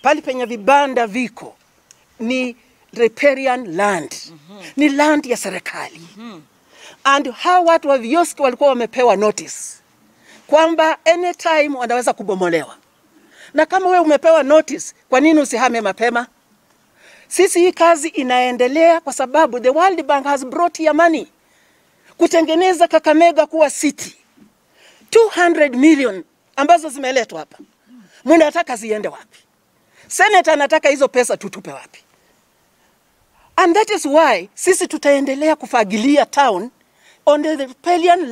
pali penye vibanda viko ni riparian land. Ni land ya serikali. And hawa watu wa vioski walikuwa wamepewa notice kwamba anytime wanaweza kubomolewa. Na kama wewe umepewa notice, kwa nini usihame mapema? Sisi hii kazi inaendelea kwa sababu the World Bank has brought here money kutengeneza Kakamega kuwa city. 200 million ambazo zimeletwa hapa. Mnataka ziende wapi? Senator anataka hizo pesa tutupe wapi? And that is why sisi tutaendelea kufagilia town on the riparian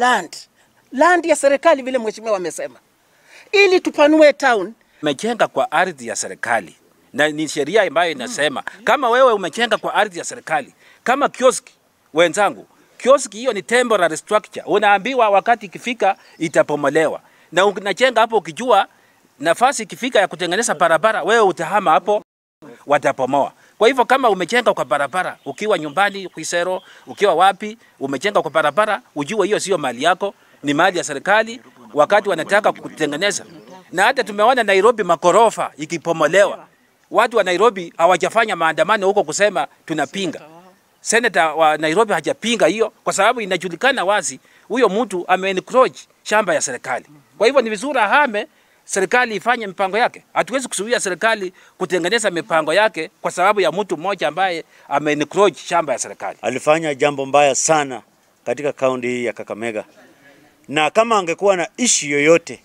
land ya serikali vile mheshimiwa amesema, ili tupanue town. Umejenga kwa ardhi ya serikali na ni sheria ambayo inasema kama wewe umejenga kwa ardhi ya serikali, kama kioski wenzangu, kioski hiyo ni temporary structure, unaambiwa wakati ikifika itapomolewa, na unajenga hapo ukijua nafasi ikifika ya kutengeneza barabara wewe utahama hapo, watapomoa. Kwa hivyo kama umejenga kwa barabara, ukiwa nyumbani, Kuisero, ukiwa wapi, umejenga kwa barabara, ujue hiyo sio mali yako, ni mali ya serikali wakati wanataka kutengeneza. Na hata tumeona Nairobi makorofa ikipomolewa. Watu wa Nairobi hawajafanya maandamano huko kusema tunapinga. Senator wa Nairobi hajapinga hiyo kwa sababu inajulikana wazi huyo mtu ame-encroach shamba ya serikali. Kwa hivyo ni vizuri ahame, serikali ifanye mipango yake. Hatuwezi kuzuia serikali kutengeneza mipango yake kwa sababu ya mtu mmoja ambaye ame-encroach shamba ya serikali. Alifanya jambo mbaya sana katika kaunti hii ya Kakamega. Na kama angekuwa na issue yoyote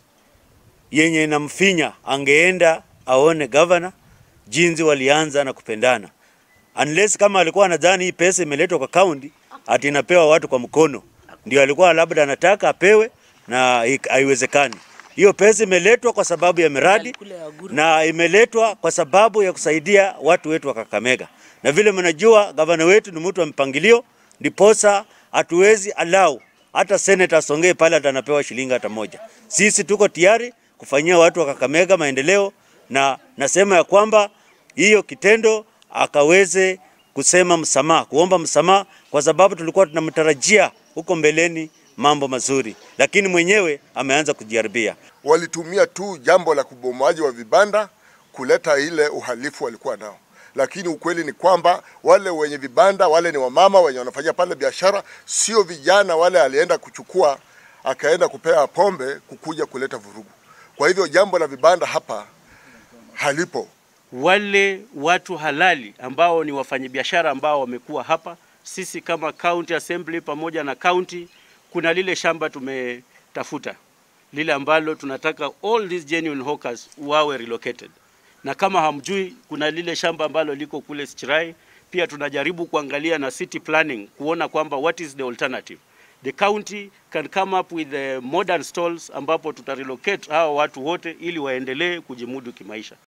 yenye inamfinya, angeenda aone governor jinsi walianza na kupendana. Unless kama alikuwa anadhani hii pesa imeletwa kwa county ati inapewa watu kwa mkono, ndio alikuwa labda anataka apewe, na haiwezekani. Hiyo pesa imeletwa kwa sababu ya miradi na imeletwa kwa sababu ya kusaidia watu wetu wa Kakamega. Na vile mnajua governor wetu ni mtu wa mpangilio, ndiposa hatuwezi allow hata senator asongee pale atanapewa shilingi hata moja. Sisi tuko tayari kufanyia watu wa Kakamega maendeleo, na nasema ya kwamba hiyo kitendo akaweze kusema msamaha, kuomba msamaha, kwa sababu tulikuwa tunamtarajia huko mbeleni mambo mazuri, lakini mwenyewe ameanza kujiharibia. Walitumia tu jambo la kubomoaji wa vibanda kuleta ile uhalifu walikuwa nao, lakini ukweli ni kwamba wale wenye vibanda wale ni wamama wenye wanafanya pale biashara, sio vijana wale alienda kuchukua akaenda kupea pombe kukuja kuleta vurugu. Kwa hivyo jambo la vibanda hapa halipo. Wale watu halali ambao ni wafanyabiashara ambao wamekuwa hapa, sisi kama county assembly pamoja na county, kuna lile shamba tumetafuta, lile ambalo tunataka all these genuine hawkers wawe relocated. Na kama hamjui, kuna lile shamba ambalo liko kule Sichirai, pia tunajaribu kuangalia na city planning kuona kwamba what is the alternative. The county can come up with the modern stalls ambapo tutarelocate hao watu wote ili waendelee kujimudu kimaisha.